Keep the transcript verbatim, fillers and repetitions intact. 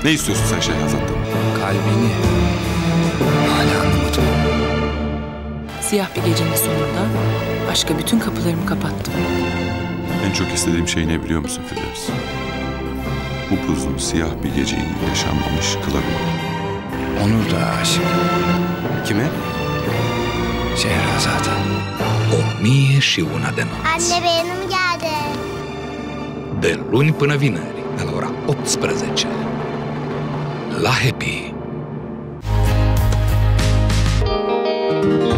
Ne istiyorsun sen Şehrazat'tan? Kalbini. Hala anlamadım. Siyah bir gecenin sonunda başka bütün kapılarımı kapattım. En çok istediğim şey ne biliyor musun Firdevs? Upuzun siyah bir geceyi yaşanmamış kılabilmek. Onur da aşık. Kime? Şehrazat'a. O mie și una de nopți. Anne benim geldi. De luni până vineri, de la ora optsprezece. La Happy.